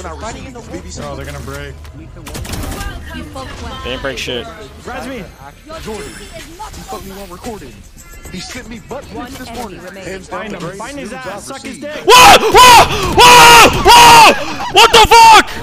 not received. Oh, they're gonna break. They didn't break shit. Grabs me. Jordan, he fucked me on recording. He sent me butt pics this morning. Hands down, Find him. Find his ass. Suck his dick. Whoa! Whoa! Whoa! Whoa! What the fuck?